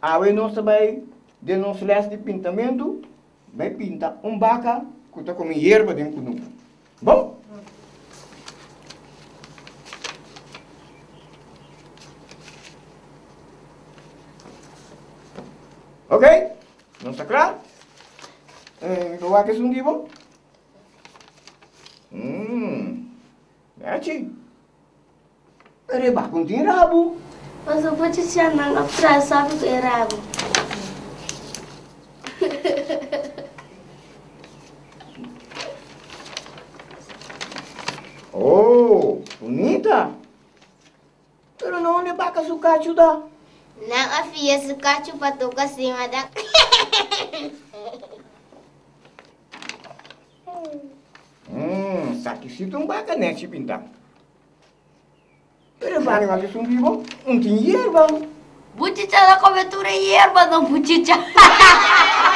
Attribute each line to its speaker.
Speaker 1: Aí nós vai, de nosso leste de pintamento, vai pintar vaca que está com erva dentro do nuco. Bom? Ok? Não está claro? Então, aqui é um tipo? Mete. Pero vai com rabo.
Speaker 2: Mas eu vou te ensinar a frase, sabe o que é rabo?
Speaker 1: Oh, bonita. Pero não é vaca sucacho da.
Speaker 2: Não, a filha, se cacho para tu cima da...
Speaker 1: Saquecito vaca, né, se pintar. Pero vai com aqui um vivo, não tem erva.
Speaker 2: Buticha da cobertura e erva, não buticha.